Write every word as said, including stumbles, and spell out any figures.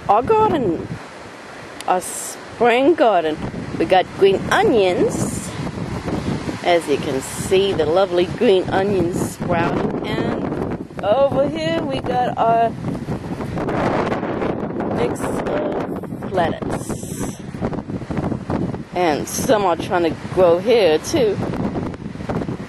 our garden, our spring garden. We got green onions. As you can see, the lovely green onions sprouting. And over here we got our mix of lettuce. And some are trying to grow here too.